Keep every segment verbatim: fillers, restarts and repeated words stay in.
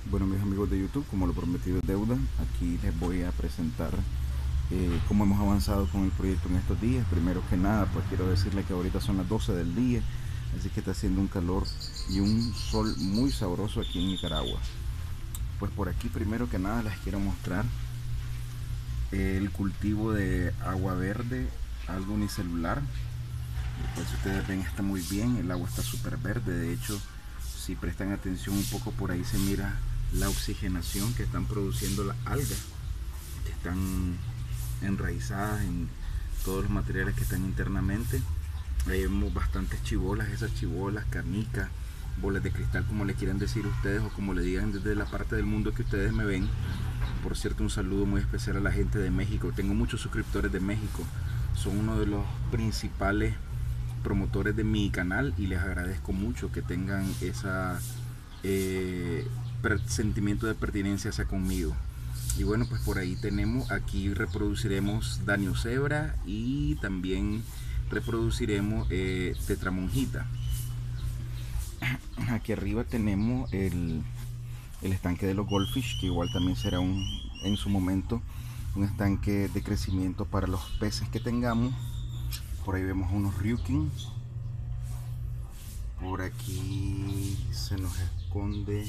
Bueno, mis amigos de YouTube, como lo prometido es deuda, aquí les voy a presentar eh, cómo hemos avanzado con el proyecto en estos días. Primero que nada, pues quiero decirles que ahorita son las doce del día, así que está haciendo un calor y un sol muy sabroso aquí en Nicaragua. Pues por aquí, primero que nada, les quiero mostrar el cultivo de agua verde, algo unicelular. Pues si ustedes ven, está muy bien, el agua está súper verde. De hecho, si prestan atención un poco, por ahí se mira la oxigenación que están produciendo las algas, que están enraizadas en todos los materiales que están internamente. Ahí vemos bastantes chibolas, esas chibolas, canicas, bolas de cristal, como le quieran decir ustedes, o como le digan desde la parte del mundo que ustedes me ven. Por cierto, un saludo muy especial a la gente de México. Tengo muchos suscriptores de México, son uno de los principales promotores de mi canal y les agradezco mucho que tengan esa eh, sentimiento de pertinencia hacia conmigo. Y bueno, pues por ahí tenemos, aquí reproduciremos Daniocebra y también reproduciremos eh, Tetramonjita. Aquí arriba tenemos el, el estanque de los goldfish, que igual también será un, en su momento un estanque de crecimiento para los peces que tengamos. Por ahí vemos unos ryukin. Por aquí se nos esconde.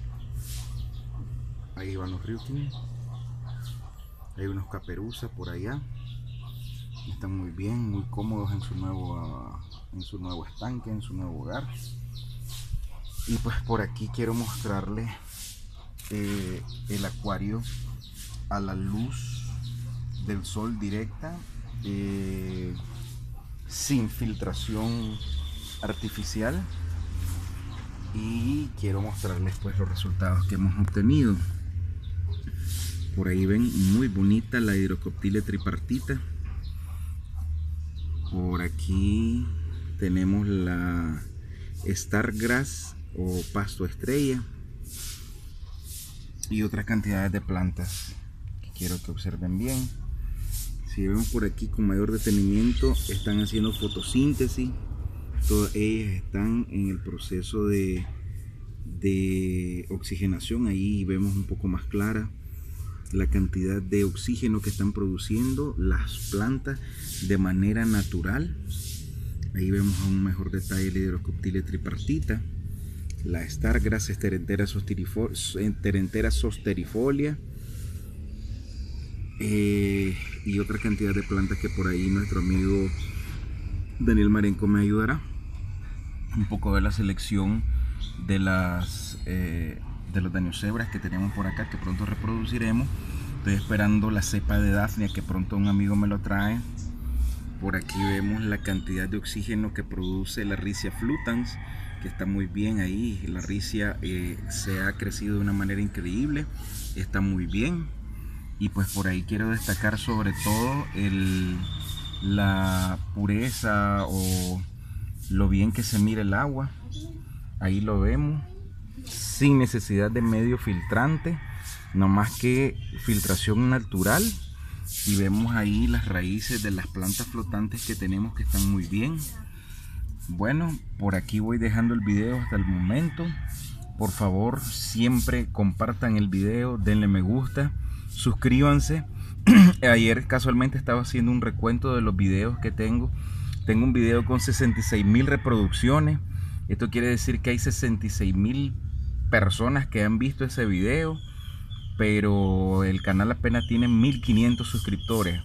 Ahí van los ryukin. Hay unos caperuzas por allá. Están muy bien, muy cómodos en su nuevo, en su nuevo estanque, en su nuevo hogar. Y pues por aquí quiero mostrarles eh, el acuario a la luz del sol directa. Eh, sin filtración artificial, y quiero mostrarles pues los resultados que hemos obtenido. Por ahí ven, muy bonita la Hydrocoptile tripartita. Por aquí tenemos la Stargrass o pasto estrella y otras cantidades de plantas que quiero que observen bien. Si vemos por aquí con mayor detenimiento, están haciendo fotosíntesis. Todas ellas están en el proceso de, de oxigenación. Ahí vemos un poco más clara la cantidad de oxígeno que están produciendo las plantas de manera natural. Ahí vemos a un mejor detalle la Hydrocoptile tripartita, la Stargrass Enterentera zosterifolia, Eh, y otra cantidad de plantas que por ahí nuestro amigo Daniel Marenco me ayudará. Un poco de la selección de las eh, de los Daniocebras que tenemos por acá, que pronto reproduciremos. Estoy esperando la cepa de Daphnia, que pronto un amigo me lo trae. Por aquí vemos la cantidad de oxígeno que produce la Riccia flutans, que está muy bien ahí. La Riccia eh, se ha crecido de una manera increíble, está muy bien. Y pues por ahí quiero destacar sobre todo el, la pureza o lo bien que se mira el agua. Ahí lo vemos, sin necesidad de medio filtrante, no más que filtración natural. Y vemos ahí las raíces de las plantas flotantes que tenemos, que están muy bien. Bueno, por aquí voy dejando el video hasta el momento. Por favor, siempre compartan el video, denle me gusta, suscríbanse. Ayer casualmente estaba haciendo un recuento de los videos que tengo. Tengo un video con sesenta y seis mil reproducciones. Esto quiere decir que hay sesenta y seis mil personas que han visto ese video, pero el canal apenas tiene mil quinientos suscriptores.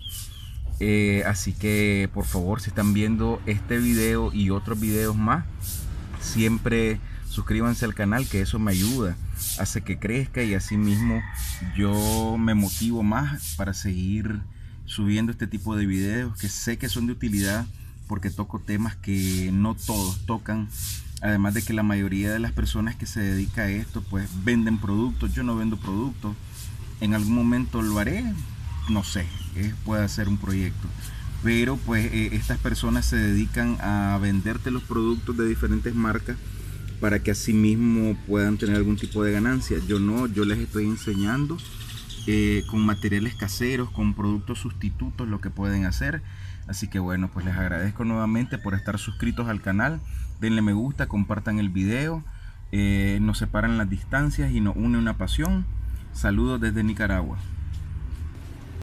Eh, así que por favor, si están viendo este video y otros videos más, siempre suscríbanse al canal, que eso me ayuda, hace que crezca, y así mismo yo me motivo más para seguir subiendo este tipo de videos que sé que son de utilidad, porque toco temas que no todos tocan. Además de que la mayoría de las personas que se dedican a esto pues venden productos. Yo no vendo productos. En algún momento lo haré, no sé, eh, puede ser un proyecto, pero pues eh, estas personas se dedican a venderte los productos de diferentes marcas para que así mismo puedan tener algún tipo de ganancia. Yo no, yo les estoy enseñando eh, con materiales caseros, con productos sustitutos, lo que pueden hacer. Así que bueno, pues les agradezco nuevamente por estar suscritos al canal. Denle me gusta, compartan el video. Eh, nos separan las distancias y nos une una pasión. Saludos desde Nicaragua.